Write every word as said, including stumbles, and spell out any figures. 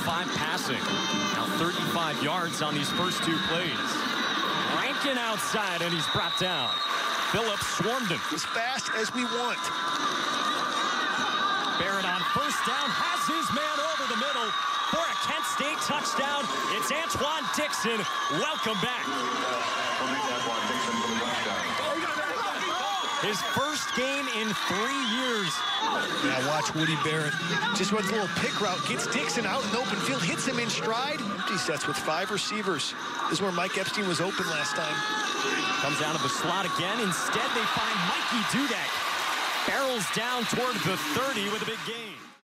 five passing. Now thirty-five yards on these first two plays. Rankin outside, and he's brought down. Phillips swarmed him. As fast as we want. Barrett on first down, has his man over the middle for a Kent State touchdown. It's Antoine Dixon. Welcome back. His first game in three years. Now watch Woody Barrett. Just runs a little pick route, gets Dixon out in the open field, hits him in stride. Empty sets with five receivers. This is where Mike Epstein was open last time. Comes out of the slot again. Instead, they find Mikey Dudek. Barrels down toward the thirty with a big gain.